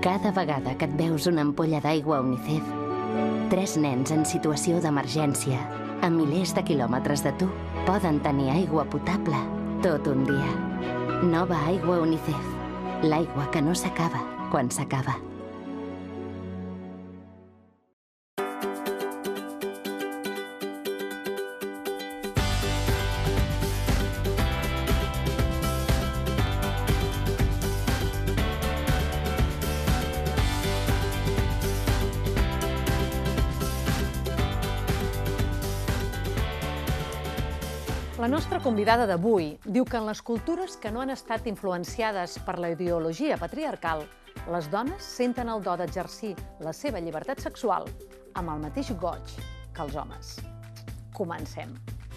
Cada vegada que et veus una ampolla d'aigua UNICEF, 3 nens en situació d'emergència, a milers de quilòmetres de tu, poden tenir aigua potable tot un dia. Nova aigua UNICEF. L'aigua que no s'acaba quan s'acaba. La nostra convidada d'avui diu que en les cultures que no han estat influenciades per la ideologia patriarcal, les dones senten el do d'exercir la seva llibertat sexual amb el mateix goig que els homes. Comencem.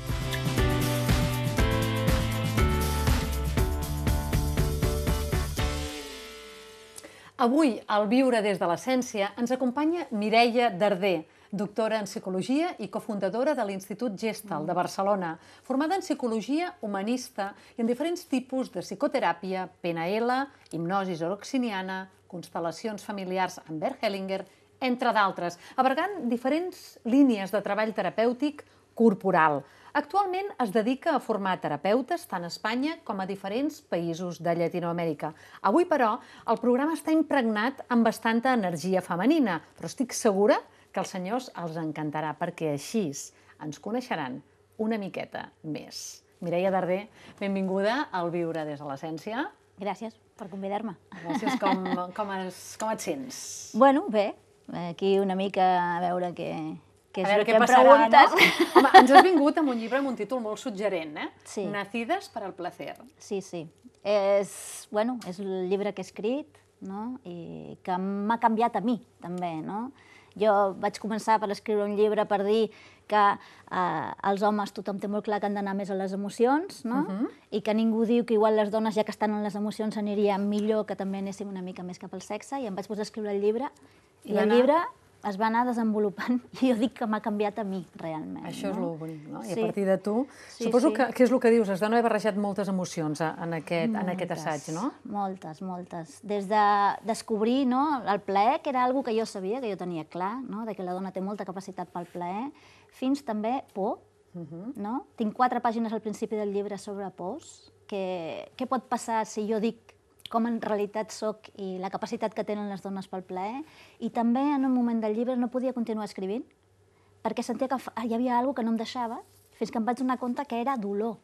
Avui, al Viure des de l'Essència, ens acompanya Mireia Darder, doctora en Psicologia i cofundadora de l'Institut Gestalt de Barcelona, formada en Psicologia humanista i en diferents tipus de psicoteràpia, PNL, hipnosi oroxiniana, constel·lacions familiars amb Bert Hellinger, entre d'altres, abarcant diferents línies de treball terapèutic corporal. Actualment es dedica a formar terapeutes tant a Espanya com a diferents països de Llatinoamèrica. Avui, però, el programa està impregnat amb bastanta energia femenina, però estic segura que als senyors els encantarà, perquè així ens coneixeran una miqueta més. Mireia Darder, benvinguda al Viure des de l'Essència. Gràcies per convidar-me. Gràcies. Com et sents? Bueno, bé, aquí una mica a veure què és el que em passarà, preguntes. no? Home, ens has vingut amb un llibre amb un títol molt suggerent, eh? Sí. Nacides para el placer. Sí, sí. És el llibre que he escrit, no? I que m'ha canviat a mi, també, no? Jo vaig començar per escriure un llibre per dir que els homes tothom té molt clar que han d'anar més a les emocions, no? I que ningú diu que igual les dones, ja que estan en les emocions, aniria millor que també anéssim una mica més cap al sexe, i em vaig posar a escriure el llibre, i el llibre es va anar desenvolupant, i jo dic que m'ha canviat a mi, realment. Això és el bonic, no? I a partir de tu, suposo que és el que dius, has d'haver barrejat moltes emocions en aquest assaig, no? Moltes, moltes. Des de descobrir el plaer, que era una cosa que jo sabia, que jo tenia clar, que la dona té molta capacitat pel plaer, fins també por. Tinc 4 pàgines al principi del llibre sobre pors. Què pot passar si jo dic com en realitat soc i la capacitat que tenen les dones pel plaer, i també en un moment del llibre no podia continuar escrivint perquè sentia que hi havia alguna cosa que no em deixava, fins que em vaig donar compte que era dolor,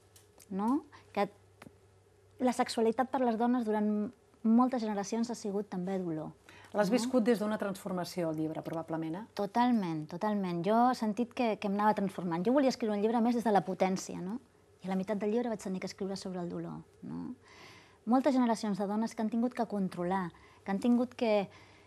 que la sexualitat per les dones durant moltes generacions ha sigut també dolor. L'has viscut des d'una transformació, el llibre, probablement, eh? Totalment, totalment. Jo he sentit que em anava transformant. Jo volia escriure un llibre més des de la potència, i a la meitat del llibre vaig tenir que escriure sobre el dolor. Moltes generacions de dones que han tingut que controlar, que han tingut que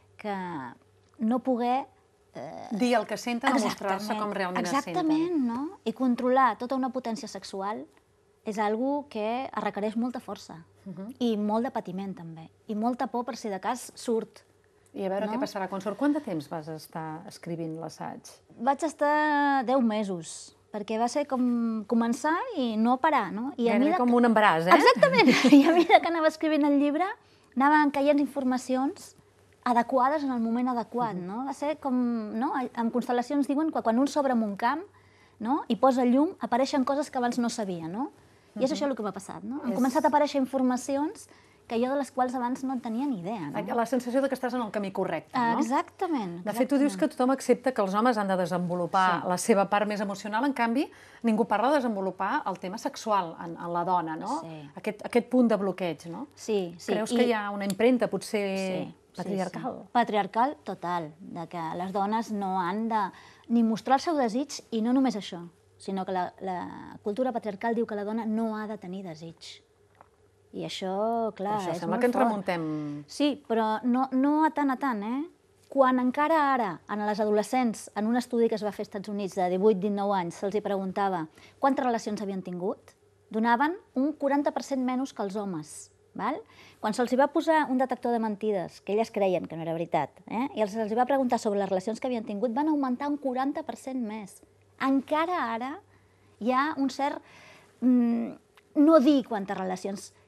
no poder dir el que senten o mostrar-se com realment es senten. Exactament, no? I controlar tota una potència sexual és una cosa que requereix molta força i molt de patiment, també. I molta por per si de cas surt. I a veure què passarà quan surt. Quant de temps vas estar escrivint l'assaig? Vaig estar 10 mesos. Perquè va ser com començar i no parar, no? Gairebé com un embaràs, eh? Exactament. I a mesura que anava escrivint el llibre, anaven caient informacions adequades en el moment adequat, no? Va ser com, no? En constel·lacions diuen que quan un s'obre en un camp i posa llum, apareixen coses que abans no sabia, no? I és això el que m'ha passat, no? Han començat a aparèixer informacions que jo de les quals abans no en tenia ni idea. La sensació que estàs en el camí correcte, no? Exactament. De fet, tu dius que tothom accepta que els homes han de desenvolupar la seva part més emocional, en canvi, ningú parla de desenvolupar el tema sexual en la dona, no? Aquest punt de bloqueig, no? Sí. Creus que hi ha una impremta, potser patriarcal? Patriarcal total, de que les dones no han de ni mostrar el seu desig, i no només això, sinó que la cultura patriarcal diu que la dona no ha de tenir desig. I això, clar, és molt fort. Sembla que ens remuntem. Sí, però no a tant, eh? Quan encara ara, en les adolescents, en un estudi que es va fer als Estats Units de 18-19 anys, se'ls preguntava quantes relacions havien tingut, donaven un 40% menys que els homes. Quan se'ls va posar un detector de mentides, que elles creien que no era veritat, i se'ls va preguntar sobre les relacions que havien tingut, van augmentar un 40% més. Encara ara hi ha un cert no dir quantes relacions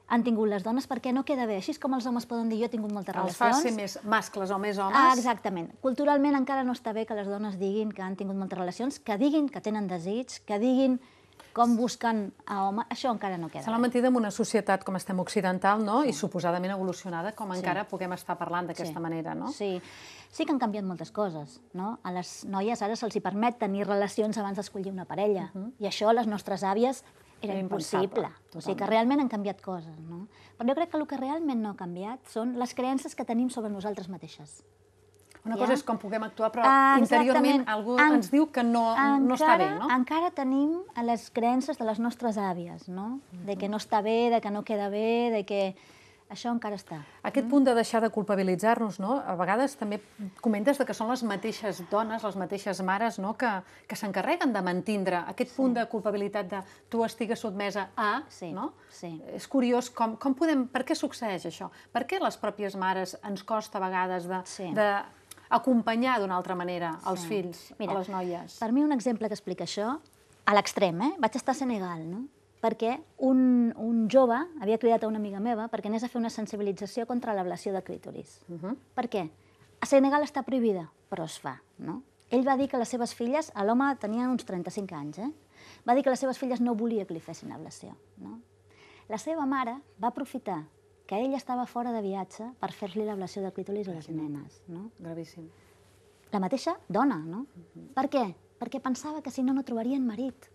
han tingut les dones perquè no queda bé. Així com els homes poden dir jo he tingut moltes relacions. Els fa ser més mascles o més homes. Exactament. Culturalment encara no està bé que les dones diguin que han tingut moltes relacions, que diguin que tenen desig, que diguin com busquen a home. Això encara no queda bé. S'ha mentida en una societat com estem occidental, no? I suposadament evolucionada, com encara puguem estar parlant d'aquesta manera, no? Sí. Sí que han canviat moltes coses, no? A les noies ara se'ls permet tenir relacions abans d'escollir una parella. I això a les nostres àvies era impossible. O sigui que realment han canviat coses, no? Però jo crec que el que realment no ha canviat són les creences que tenim sobre nosaltres mateixes. Una cosa és com puguem actuar, però interiorment algú ens diu que no està bé, no? Encara tenim les creences de les nostres àvies, no? De que no està bé, de que no queda bé, de que... Això encara està. Aquest punt de deixar de culpabilitzar-nos, no? A vegades també comentes que són les mateixes dones, les mateixes mares, no? Que s'encarreguen de mantindre aquest punt de culpabilitat de tu estigues sotmesa a, no? És curiós com podem... Per què succeeix això? Per què les pròpies mares ens costa a vegades d'acompanyar d'una altra manera els fills, a les noies? Per mi un exemple que explica això, a l'extrem, vaig estar a Senegal, no? Perquè un jove havia cridat a una amiga meva perquè anés a fer una sensibilització contra l'ablació de clítoris. Per què? A Senegal està prohibida, però es fa, no? Ell va dir que les seves filles, l'home tenia uns 35 anys, va dir que les seves filles no volia que li fessin ablació, no? La seva mare va aprofitar que ell estava fora de viatge per fer-li l'ablació de clítoris a les nenes, no? Gravíssim. La mateixa dona, no? Per què? Perquè pensava que si no, no trobarien marit.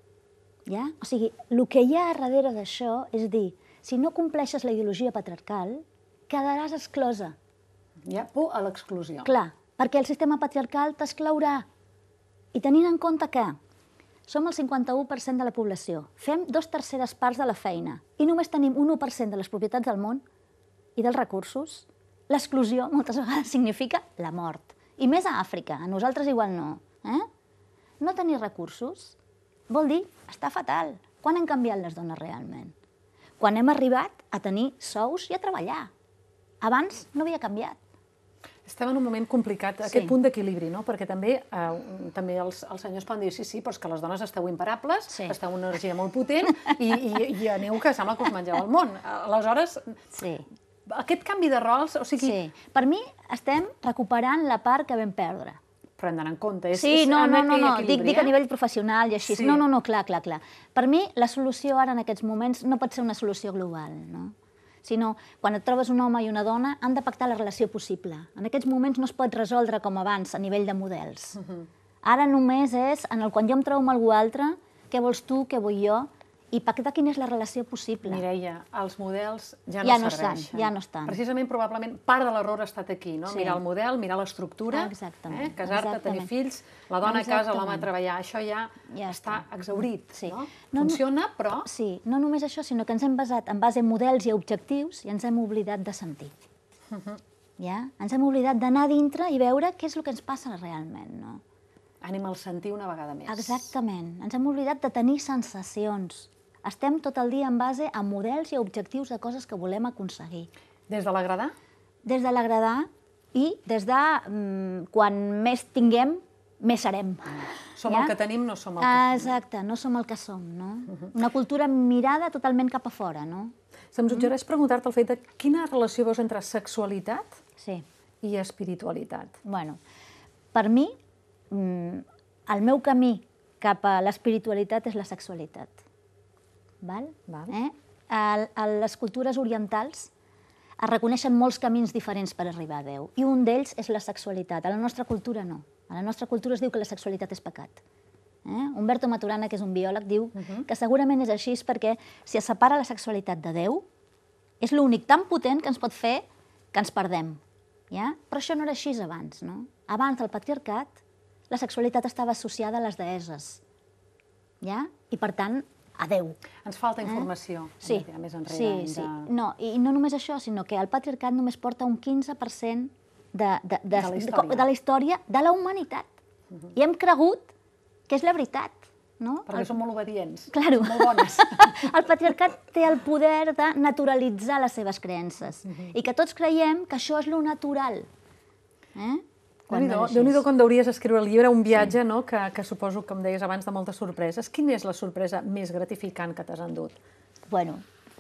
O sigui, el que hi ha darrere d'això és dir, si no compleixes la ideologia patriarcal, quedaràs exclosa. Hi ha por a l'exclusió. Clar, perquè el sistema patriarcal t'exclourà. I tenint en compte que som el 51% de la població, fem 2/3 parts de la feina i només tenim un 1% de les propietats del món i dels recursos, l'exclusió moltes vegades significa la mort. I més a Àfrica, a nosaltres igual no. No tenir recursos vol dir estar fatal. Quan han canviat les dones realment? Quan hem arribat a tenir sous i a treballar. Abans no havia canviat. Estem en un moment complicat, aquest punt d'equilibri, no? Perquè també els senyors poden dir sí, però és que les dones esteu imparables, esteu en una energia molt potent i aneu que sembla que us mengeu el món. Aleshores, aquest canvi de rols... Sí, per mi estem recuperant la part que vam perdre. Però hem d'anar en compte. Sí, no, dic a nivell professional i així. No, clar. Per mi, la solució ara en aquests moments no pot ser una solució global, no? Sinó, quan et trobes un home i una dona, han de pactar la relació possible. En aquests moments no es pot resoldre com abans, a nivell de models. Ara només és, quan jo em trobo amb algú altre, què vols tu, què vull jo, i pactar quina és la relació possible. Mireia, els models ja no serveixen. Ja no estan. Precisament, probablement, part de l'error ha estat aquí, no? Mirar el model, mirar l'estructura, casar-te, tenir fills, la dona a casa, l'home a treballar. Això ja està exhaurit, no? Funciona, però... Sí, no només això, sinó que ens hem basat en base a models i objectius i ens hem oblidat de sentir. Ens hem oblidat d'anar a dintre i veure què és el que ens passa realment, no? Ànim al sentir una vegada més. Exactament. Ens hem oblidat de tenir sensacions. Estem tot el dia en base a models i objectius de coses que volem aconseguir. Des de l'agradar? Des de l'agradar i des de quan més tinguem, més serem. Som el que tenim, no som el que som. Exacte, no som el que som, no? Una cultura mirada totalment cap a fora, no? Se'm suggereix preguntar-te el fet de quina relació veus entre sexualitat i espiritualitat. Bueno, per mi, el meu camí cap a l'espiritualitat és la sexualitat. A les cultures orientals es reconeixen molts camins diferents per arribar a Déu, i un d'ells és la sexualitat. A la nostra cultura no. A la nostra cultura es diu que la sexualitat és pecat. Umberto Maturana, que és un biòleg, diu que segurament és així perquè si es separa la sexualitat de Déu, és l'únic tan potent que ens pot fer que ens perdem. Però això no era així abans. Abans del patriarcat, la sexualitat estava associada a les deesses. I, per tant, a Déu. Ens falta informació, més enrere. Sí. I no només això, sinó que el patriarcat només porta un 15% de la història de la humanitat. I hem cregut que és la veritat. Perquè som molt obedients, molt bones. El patriarcat té el poder de naturalitzar les seves creences i que tots creiem que això és lo natural. Déu-n'hi-do quan hauries escriure el llibre, un viatge que suposo, com deies abans, de moltes sorpreses. Quina és la sorpresa més gratificant que t'has endut? Bueno,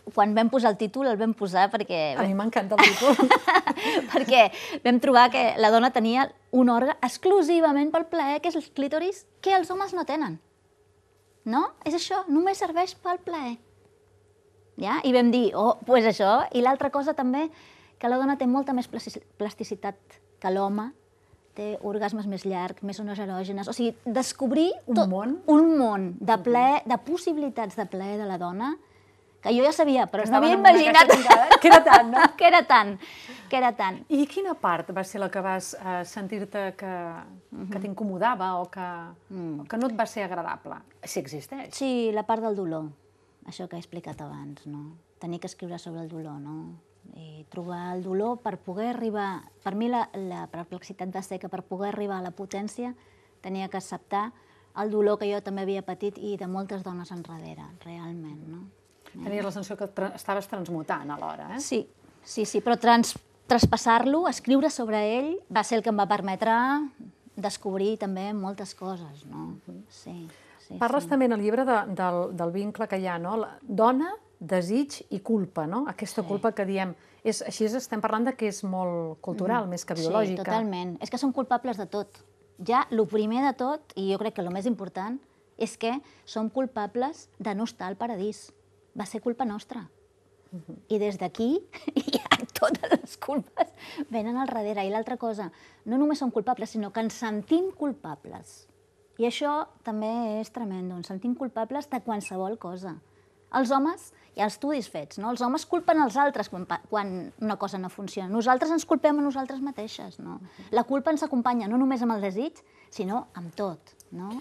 quan vam posar el títol, el vam posar perquè... A mi m'encanta el títol. Perquè vam trobar que la dona tenia un òrgan exclusivament pel plaer, que és el clítoris, que els homes no tenen. No? És això, només serveix pel plaer. Ja? I vam dir, oh, doncs això. I l'altra cosa també, que la dona té molta més plasticitat que l'home, té orgasmes més llargs, més zones erògenes, o sigui, descobrir un món de plaer, de possibilitats de plaer de la dona, que jo ja sabia, però no havia imaginat que era tant, no? Que era tant. I quina part va ser la que vas sentir-te que t'incomodava o que no et va ser agradable? Si existeix. Sí, la part del dolor, això que he explicat abans, no? Tenir que escriure sobre el dolor, no? I trobar el dolor per poder arribar... Per mi la perplexitat va ser que per poder arribar a la potència tenia que acceptar el dolor que jo també havia patit i de moltes dones enrere, realment, no? Tenies la sensació que estaves transmutant alhora, eh? Sí, però traspassar-lo, escriure sobre ell, va ser el que em va permetre descobrir també moltes coses, no? Sí. Parles també en el llibre del vincle que hi ha, no? Dona, desig i culpa, no? Aquesta culpa que diem. Així estem parlant que és molt cultural, més que biològica. Sí, totalment. És que som culpables de tot. Ja, el primer de tot, i jo crec que el més important, és que som culpables de no estar al paradís. Va ser culpa nostra. I des d'aquí, ja totes les culpes venen al darrere. I l'altra cosa, no només som culpables, sinó que ens sentim culpables. I això també és tremendo, ens sentim culpables de qualsevol cosa. Els homes, hi ha estudis fets, no? Els homes culpen els altres quan una cosa no funciona. Nosaltres ens culpem a nosaltres mateixes, no? La culpa ens acompanya no només amb el desig, sinó amb tot, no?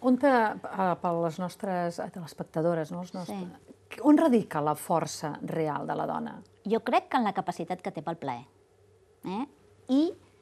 Per les nostres telespectadores, no? On radica la força real de la dona? Jo crec que en la capacitat que té pel plaer. I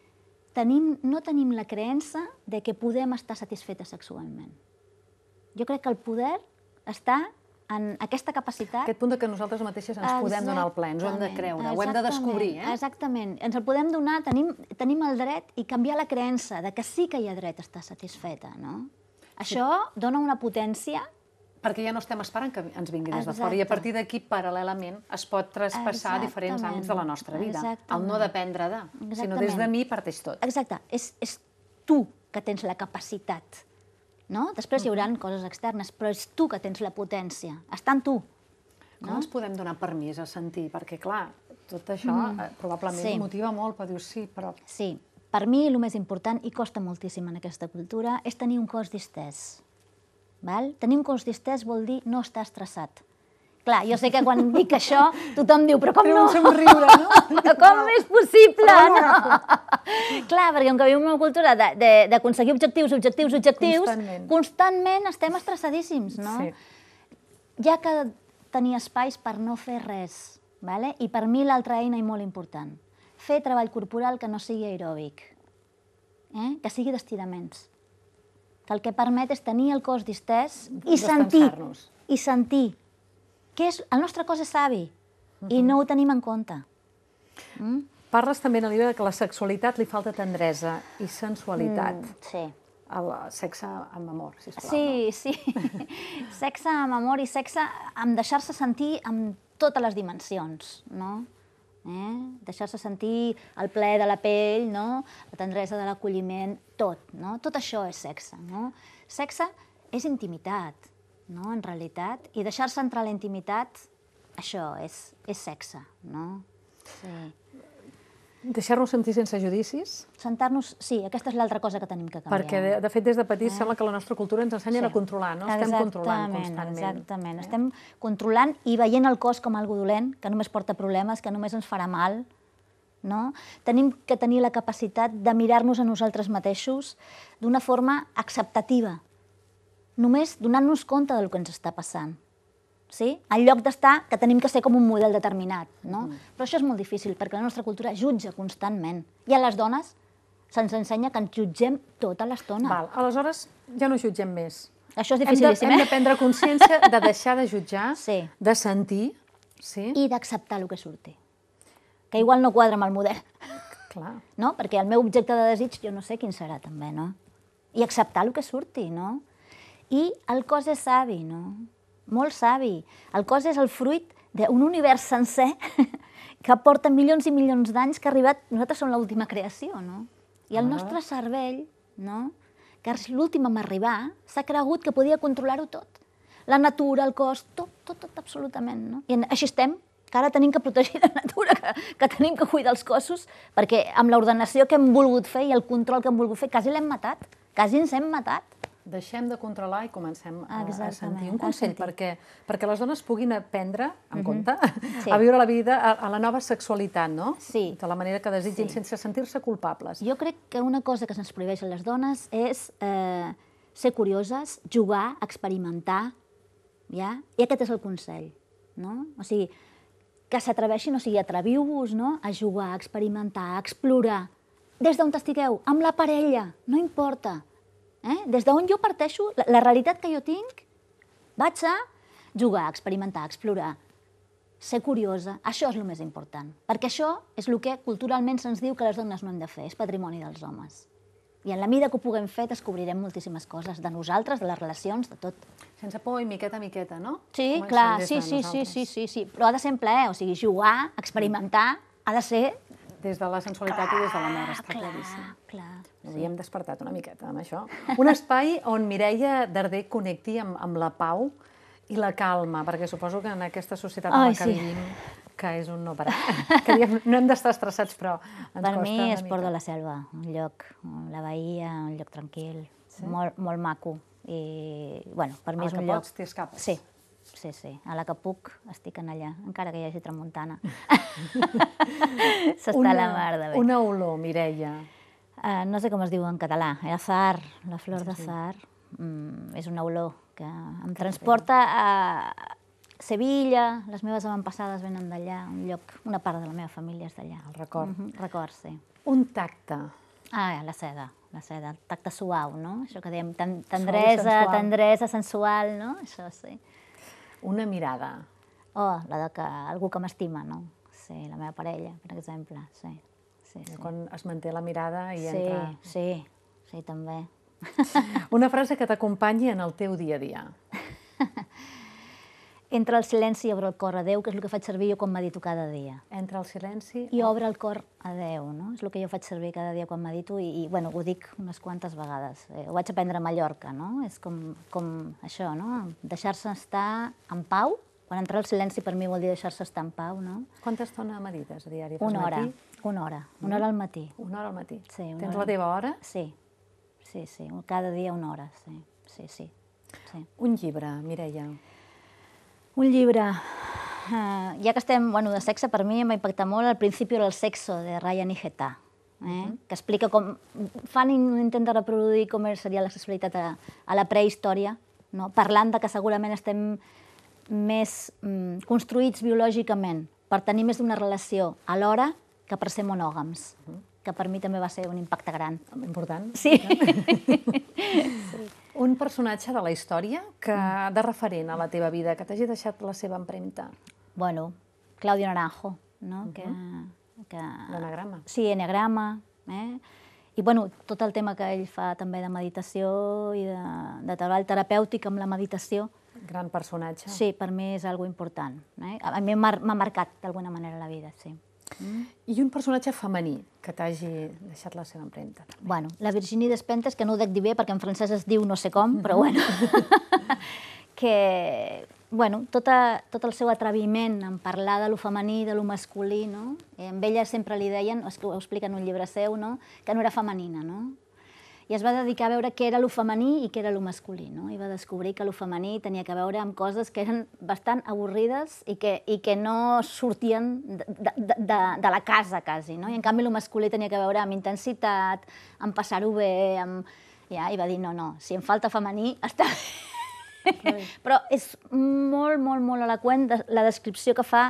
no tenim la creença de que podem estar satisfetes sexualment. Jo crec que el poder està en aquesta capacitat... Aquest punt que nosaltres mateixes ens podem donar el plaer, ens ho hem de creure, ho hem de descobrir. Exactament, ens el podem donar, tenim el dret i canviar la creença de que sí que hi ha dret a estar satisfeta, no? Això dona una potència... Perquè ja no estem esperant que ens vingui des de fora i a partir d'aquí, paral·lelament, es pot traspassar a diferents àmbits de la nostra vida. El no dependre de, sinó des de mi parteix tot. Exacte, és tu que tens la capacitat. Després hi haurà coses externes, però és tu que tens la potència. Està en tu. Com ens podem donar permís a sentir? Perquè, clar, tot això probablement motiva molt, però dius sí, però... Sí, per mi el més important, i costa moltíssim en aquesta cultura, és tenir un cos distès. Tenir un cos distès vol dir no estar estressat. Clar, jo sé que quan dic això, tothom diu, però com no? Treu un somriure, no? Però com és possible? Clar, perquè com que vivim en una cultura d'aconseguir objectius, constantment estem estressadíssims, no? Hi ha que tenir espais per no fer res. I per mi l'altra eina i molt important, fer treball corporal que no sigui aeròbic, que sigui d'estiraments. Que el que permet és tenir el cos distès i sentir. El nostre cos és savi i no ho tenim en compte. Parles també en el llibre que a la sexualitat li falta tendresa i sensualitat. Sí. El sexe amb amor, sisplau. Sí. Sexe amb amor i sexe amb deixar-se sentir amb totes les dimensions, no? Deixar-se sentir el plaer de la pell, la tendresa de l'acolliment, tot. Tot això és sexe. Sexe és intimitat, en realitat, i deixar-se entrar a la intimitat, això és sexe. Deixar-nos sentir sense judicis? Sí, aquesta és l'altra cosa que tenim que canviar. Perquè, de fet, des de petits sembla que la nostra cultura ens ensenya a controlar, no? Estem controlant constantment. Exactament, estem controlant i veient el cos com algo dolent, que només porta problemes, que només ens farà mal. Tenim que tenir la capacitat de mirar-nos a nosaltres mateixos d'una forma acceptativa, només donant-nos compte del que ens està passant. En lloc d'estar que tenim que ser com un model determinat. Però això és molt difícil, perquè la nostra cultura jutja constantment. I a les dones se'ns ensenya que ens jutgem tota l'estona. Aleshores, ja no jutgem més. Això és dificilíssim, Hem de prendre consciència de deixar de jutjar, de sentir... I d'acceptar el que surti. Que igual no quadra amb el model. Clar. Perquè el meu objecte de desig jo no sé quin serà, també, no? I acceptar el que surti, I el cos és savi, Molt savi. El cos és el fruit d'un univers sencer que porta milions i milions d'anys que ha arribat... Nosaltres som l'última creació, no? I el nostre cervell, no?, que és l'últim a arribar, s'ha cregut que podia controlar-ho tot. La natura, el cos, tot, absolutament, no? I així estem, que ara tenim que protegir la natura, que tenim que cuidar els cossos, perquè amb l'ordenació que hem volgut fer i el control que hem volgut fer, quasi l'hem matat, quasi ens hem matat. Deixem de controlar i comencem a sentir. Un consell perquè les dones puguin aprendre, en compte, a viure la vida a la nova sexualitat, no? Sí. De la manera que desitgin, sense sentir-se culpables. Jo crec que una cosa que se'ns prohibeix a les dones és ser curioses, jugar, experimentar, ja? I aquest és el consell, no? O sigui, que s'atreveixin, o sigui, atreviu-vos, no?, a jugar, a experimentar, a explorar. Des d'on estigueu, amb la parella, no importa. Des d'on jo parteixo, la realitat que jo tinc, vaig a jugar, experimentar, explorar, ser curiosa. Això és el més important, perquè això és el que culturalment se'ns diu que les dones no hem de fer, és patrimoni dels homes. I en la mida que ho puguem fer descobrirem moltíssimes coses de nosaltres, de les relacions, de tot. Sense por i miqueta a miqueta, no? Sí, clar, sí, però ha de ser en plaer, o sigui, jugar, experimentar, ha de ser... Des de la sensualitat i des de l'amor, està claríssim. Clar. Havíem despertat una miqueta amb això. Un espai on Mireia Darder connecti amb la pau i la calma, perquè suposo que en aquesta societat en la que vivim, que és un no parar, que no hem d'estar estressats, però ens costa una mica. Per mi és Port de la Selva, un lloc, la Bahia, un lloc tranquil, molt maco. I, bueno, per mi és un lloc... A la que pots, t'hi escapes. Sí. A la que puc, estic en allà, encara que hi hagi tramuntana. S'està la mar de bé. Una olor, Mireia. No sé com es diu en català, azahar, la flor d'azahar. És una olor que em transporta a Sevilla, les meves avantpassades venen d'allà, un lloc, una part de la meva família és d'allà. El record. Record, sí. Un tacte. La seda, el tacte suau, no? Això que dèiem, tendresa sensual, no? Això, sí. Una mirada. La de algú que m'estima, no? Sí, la meva parella, per exemple, sí. Quan es manté la mirada i entra... Sí, també. Una frase que t'acompanyi en el teu dia a dia. Entra el silenci i obre el cor a Déu, que és el que faig servir jo quan medito cada dia. Entra el silenci... I obre el cor a Déu, no? És el que jo faig servir cada dia quan medito i bueno, ho dic unes quantes vegades. Ho vaig aprendre a Mallorca, no? És com això, no? Deixar-se estar en pau. Quan entra el silenci per mi vol dir deixar-se estar en pau, no? Quanta estona medites a diari? Una hora al matí. Una hora al matí? Sí. Tens la teva hora? Sí. Cada dia una hora, sí. Un llibre, Mireia. Un llibre, ja que estem de sexe, per mi em va impactar molt El principio del sexo, de Ryan y Getá, que explica com fan un intent de reproduir com seria la sexualitat a la prehistòria, parlant de que segurament estem més construïts biològicament per tenir més d'una relació alhora que per ser monògams, que per mi també va ser un impacte gran. Important. Sí. Un personatge de la història de referent a la teva vida, que t'hagi deixat la seva empremta. Bueno, Claudio Naranjo, no? L'enagrama. Sí, enagrama. I bueno, tot el tema que ell fa també de meditació i de treball terapèutic amb la meditació. Gran personatge. Sí, per mi és algo important. A mi m'ha marcat d'alguna manera la vida, sí. I un personatge femení que t'hagi deixat la seva empremta. Bueno, la Virginie Despentes, que no ho dec dir bé perquè en francès es diu no sé com, però bueno, que tot el seu atreviment en parlar de lo femení, de lo masculí, no? Amb ella sempre li deien, ho explica en un llibre seu, que no era femenina, no? I es va dedicar a veure què era lo femení i què era lo masculí, no? I va descobrir que lo femení tenia a veure amb coses que eren bastant avorrides i que no sortien de la casa, quasi, no? I en canvi lo masculí tenia a veure amb intensitat, amb passar-ho bé, i va dir, no, si em falta femení, està bé. Però és molt eloqüent la descripció que fa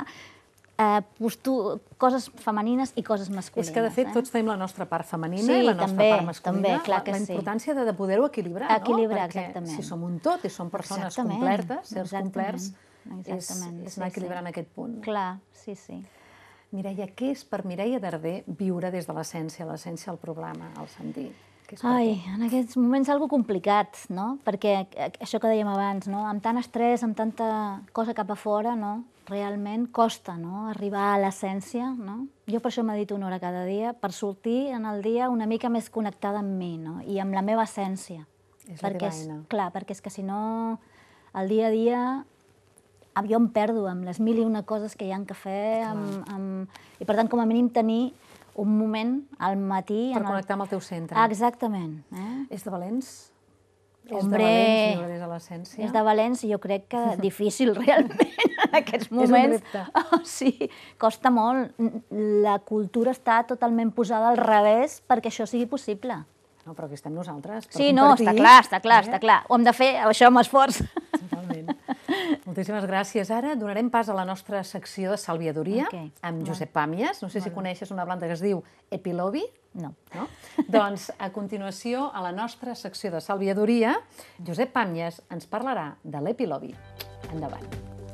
coses femenines i coses masculines. És que, de fet, tots tenim la nostra part femenina i la nostra part masculina. La importància de poder-ho equilibrar, no? Equilibrar, exactament. Perquè si som un tot i som persones complertes, sers complerts, és anar equilibrant aquest punt. Clar, sí. Mireia, què és per Mireia Darder viure des de l'essència al problema, al sentir? En aquests moments és algo complicat, no? Perquè això que dèiem abans, amb tant estrès, amb tanta cosa cap a fora, no? realment costa, no?, arribar a l'essència, no? Jo per això medito una hora cada dia, per sortir en el dia una mica més connectada amb mi, no?, i amb la meva essència. És la teva eina. Clar, perquè és que si no, el dia a dia jo em perdo amb les mil i una coses que hi ha que fer, i per tant, com a mínim, tenir un moment al matí... Per connectar amb el teu centre. Exactament. És de valents? Hombre, és de valents viure des de l'essència? És de valents i jo crec que difícil realment en aquests moments. És un repte. Sí, costa molt. La cultura està totalment posada al revés perquè això sigui possible. No, però aquí estem nosaltres. Sí, no, està clar. Ho hem de fer, això amb esforç. Totalment. Moltíssimes gràcies. Ara donarem pas a la nostra secció de salviadoria amb Josep Pàmies. No sé si coneixes una planta que es diu epilobi. No. Doncs, a continuació, a la nostra secció de salviadoria, Josep Pàmies ens parlarà de l'epilobi. Endavant.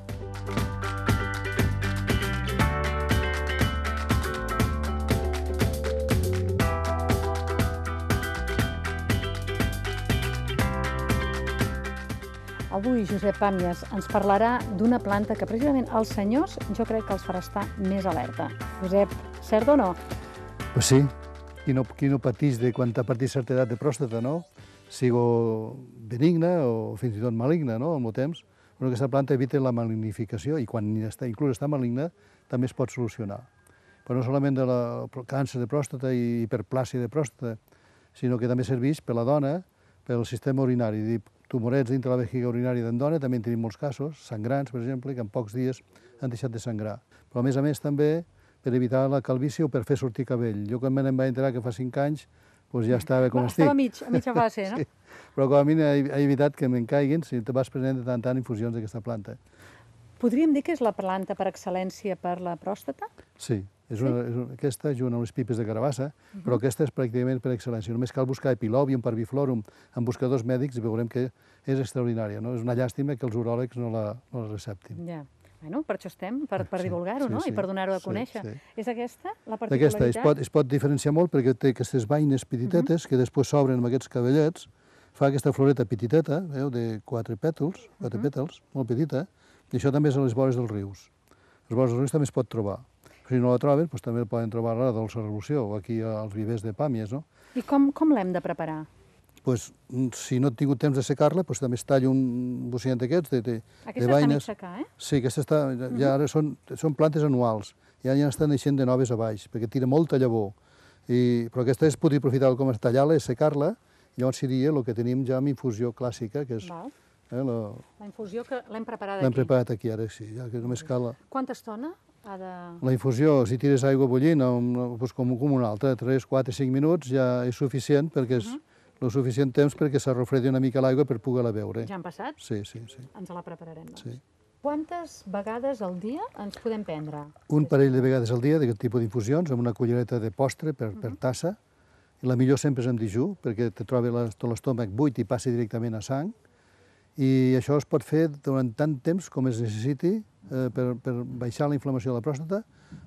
Avui Josep Pàmies ens parlarà d'una planta que precisament els senyors jo crec que els farà estar més alerta. Josep, cert o no? Pues sí, qui no pateix de quan ha patit certa edat de pròstata, no? Sigo benigna o fins i tot maligna, no?, al meu temps. Però aquesta planta evita la malignificació i quan inclús està maligna també es pot solucionar. Però no solament de la càncer de pròstata i hiperplàsia de pròstata, sinó que també serveix per la dona, pel sistema urinari. Tumorets dintre la vejiga urinària d'en dona, també en tenim molts casos, sangrants, per exemple, que en pocs dies han deixat de sangrar. Però a més també per evitar la calvície o per fer sortir cabell. Jo quan me'n vaig enterar que fa 5 anys, doncs ja estava com estic. Estava a mitja fase, no? Sí. Però com a mínim he evitat que me'n caiguin si te vas prenent de tant en tant infusions d'aquesta planta. Podríem dir que és la planta per excel·lència per la pròstata? Sí. Aquesta junt amb les pipes de carabassa, però aquesta és pràcticament per excel·lència. Només cal buscar epilobium, parviflorum, en buscadors mèdics i veurem que és extraordinària. És una llàstima que els uròlegs no la receptin. Ja. Bueno, per això estem, per divulgar-ho, no? I per donar-ho a conèixer. És aquesta la particularitat? Aquesta es pot diferenciar molt perquè té aquestes vaines petitetes que després s'obren amb aquests cabellets, fa aquesta floreta petiteta, de 4 pètals, molt petita, i això també és a les vores dels rius. Les vores dels rius també es pot trobar. Si no la troben, també poden trobar a la Dolça Revolució o aquí als vivers de Pàmies. I com l'hem de preparar? Si no he tingut temps de secar-la, també es talla un bocinet d'aquests de vaines. Aquesta està mig secar, eh? Sí, aquesta ja ara són plantes anuals, ja estan naixent de noves a baix, perquè tira molta llavor. Però aquesta es podria aprofitar com és tallar-la, és secar-la, i llavors seria el que tenim ja amb infusió clàssica, que és... La infusió que l'hem preparat aquí. L'hem preparat aquí, ara sí, ja que només cal... Quanta estona ha de... La infusió, si tires aigua bullint, com una altra, 3, 4, 5 minuts ja és suficient, perquè és el suficient temps perquè s'arrofredi una mica l'aigua per poder-la beure. Ja han passat? Sí. Ens la prepararem, doncs. Sí. Quantes vegades al dia ens podem prendre? Un parell de vegades al dia d'aquest tipus d'infusions, amb una cullereta de postre per tassa. I la millor sempre és en dijú, perquè te trobi tot l'estómac buit i passi directament a sang. I això es pot fer durant tant temps com es necessiti per baixar la inflamació de la pròstata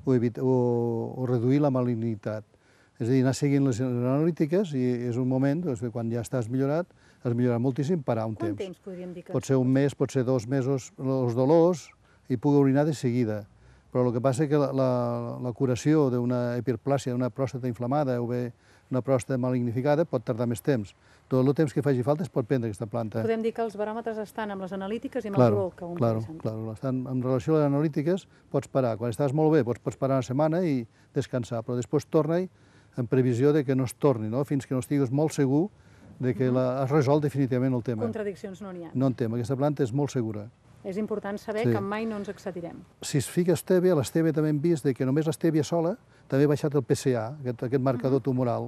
o reduir la malignitat. És a dir, anar seguint les analítiques i és un moment, quan ja estàs millorat, has millorat moltíssim, parar un temps. Quant temps podríem dir que... Pot ser un mes, pot ser 2 mesos, els dolors, i pugui orinar de seguida. Però el que passa és que la curació d'una hiperplàsia, d'una pròstata inflamada o bé una pròstata malignificada pot tardar més temps. Tot el temps que faci falta es pot prendre aquesta planta. Podem dir que els baròmetres estan amb les analítiques i amb el dolor que un presenta. Clar. En relació a les analítiques pots parar. Quan estàs molt bé pots parar una setmana i descansar, però després torna-hi en previsió de que no es torni, fins que no estiguis molt segur que has resolt definitivament el tema. Contradiccions no n'hi ha. No en tema. Aquesta planta és molt segura. És important saber que mai no ens excedirem. Si es fica estèvia, l'estèvia també hem vist que només l'estèvia sola també ha baixat el PSA, aquest marcador tumoral.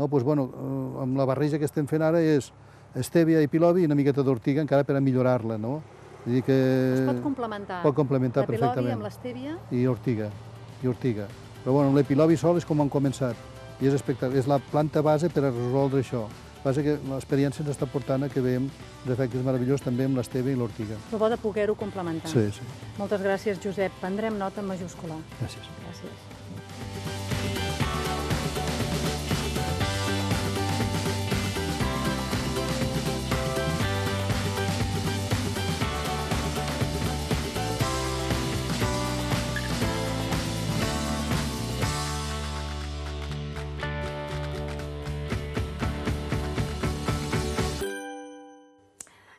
Amb la barreja que estem fent ara és estèvia i epilobi i una miqueta d'ortiga encara per a millorar-la. Es pot complementar. Pot complementar perfectament. L'epilobi amb l'estèvia? I ortiga. Però amb l'epilobi sol és com han començat. I és espectacular. És la planta base per a resoldre això. El que passa que l'experiència ens està portant a que veiem efectes meravellosos també amb l'estèvia i l'ortiga. Però bo de poder-ho complementar. Sí. Moltes gràcies, Josep. Prendrem nota en majúscula. Gràcies.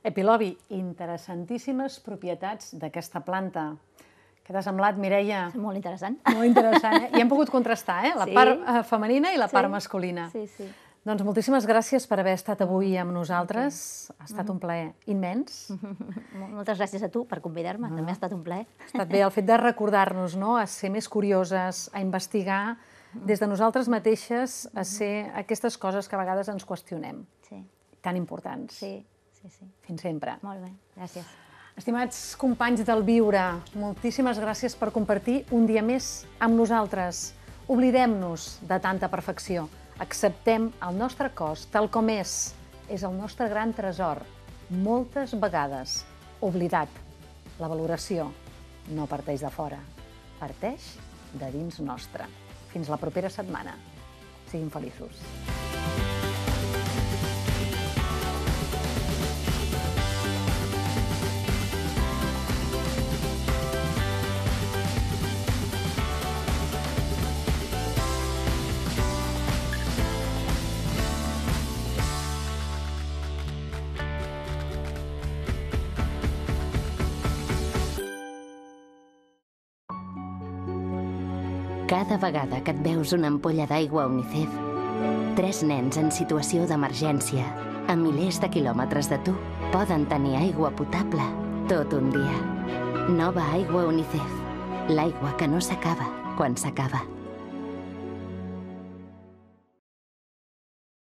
Epilobi, interessantíssimes propietats d'aquesta planta. Què t'ha semblat, Mireia? Molt interessant. Molt interessant, I hem pogut contrastar, la part femenina i la part masculina. Sí, sí. Doncs moltíssimes gràcies per haver estat avui amb nosaltres. Ha estat un plaer immens. Moltes gràcies a tu per convidar-me, també ha estat un plaer. Ha estat bé el fet de recordar-nos, a ser més curioses, a investigar des de nosaltres mateixes, a ser aquestes coses que a vegades ens qüestionem. Sí. Tan importants. Sí. Fins sempre. Molt bé, gràcies. Estimats companys del Viure, moltíssimes gràcies per compartir un dia més amb nosaltres. Oblidem-nos de tanta perfecció. Acceptem el nostre cos tal com és. És el nostre gran tresor. Moltes vegades oblidat. La valoració no parteix de fora, parteix de dins nostre. Fins la propera setmana. Siguin feliços. Cada vegada que et veus una ampolla d'aigua Unicef, 3 nens en situació d'emergència, a milers de quilòmetres de tu, poden tenir aigua potable tot un dia. Nova aigua Unicef. L'aigua que no s'acaba quan s'acaba.